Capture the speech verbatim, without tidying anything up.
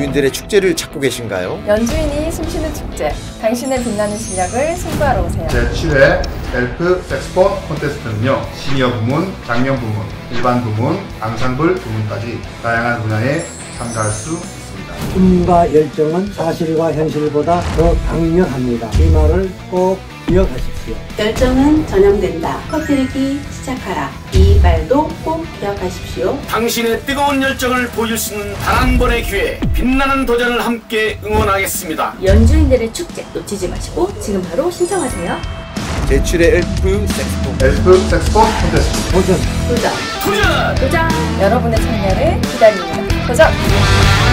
연주인들의 축제를 찾고 계신가요? 연주인이 숨쉬는 축제, 당신의 빛나는 실력을 승부하러 오세요. 제칠 회 엘프 색스폰 콘테스트는요, 시니어 부문, 장년 부문, 일반 부문, 앙상블 부문까지 다양한 분야에 참가할 수 있습니다. 꿈과 열정은 사실과 현실보다 더 강력합니다. 이 말을 꼭 기억하십시오. 열정은 전염된다. 터뜨리기 시작하라. 이 말도 꼭 기억하십시오. 당신의 뜨거운 열정을 보여줄 수 있는 단 한 번의 기회, 빛나는 도전을 함께 응원하겠습니다. 연주인들의 축제 놓치지 마시고 지금 바로 신청하세요. 제칠 회 엘프 색스폰 엘프 색스폰 콘테스트 도전! 도전! 도전! 도전! 여러분의 참여를 기다립니다. 도전!